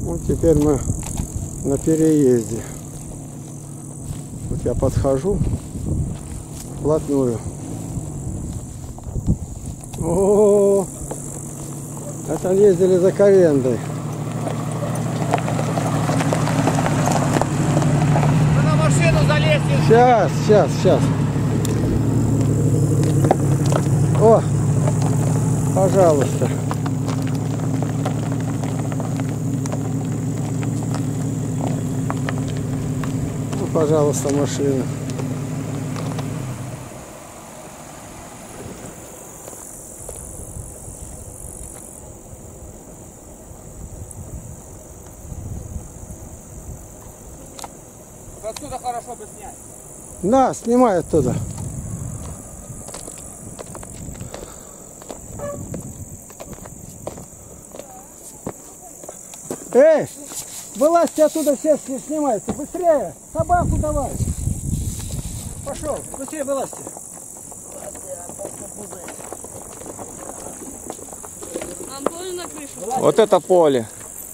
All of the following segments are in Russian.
Вот теперь мы на переезде. Вот я подхожу вплотную. О, это ездили за Карендой. Вы на машину залезьте. Сейчас. О, пожалуйста. Ну, пожалуйста, машина. Отсюда хорошо бы снять. На, снимай оттуда. Эй, вылазьте оттуда, все снимаются. Быстрее, собаку давай. Пошел, быстрее вылазьте. Нам тоже на крышу. Вот это поле.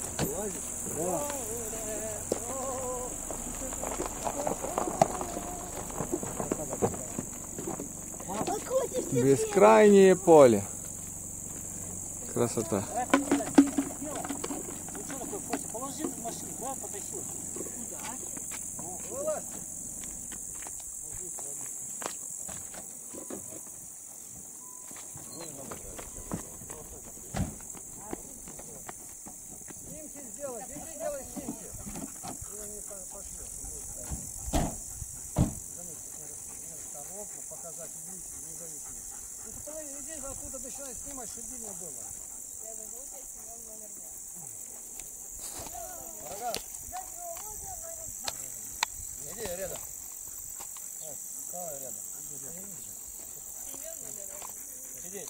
Бескрайнее поле. Красота. Показать здесь откуда начинать снимать, чтобы видно было. Иди рядом. Давай рядом. Иди.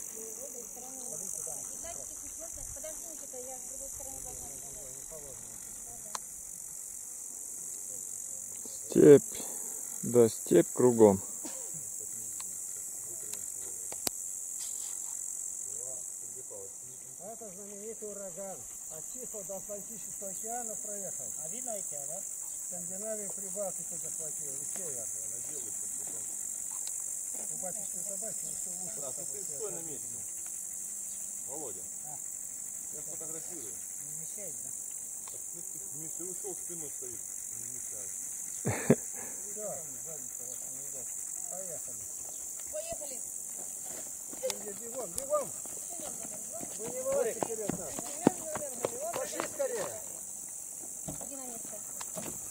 Степь. Да, степь кругом. Это знаменитый ураган. От Тихого до Атлантического океана проехал. А видно океан, да? Скандинавию, Прибалтику захватил. И север. У батюшки собаки все в уши. Да, ты стой на месте. Володя. Я сфотографирую. Не мешает, да? Ты ушел, спиной стоит. Не мешает. Все, задница вас не видать. Поехали. Бегом. Вы не вылазьте вперед нас. Пошли скорее. Иди на место.